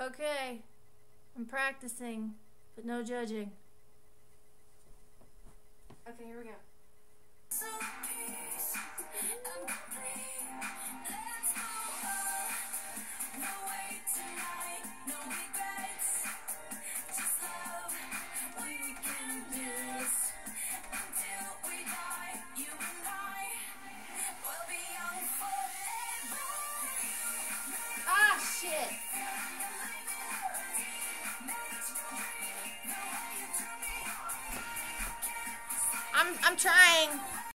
Okay, I'm practicing, but no judging. Okay, here we go. Ah, shit! I'm trying.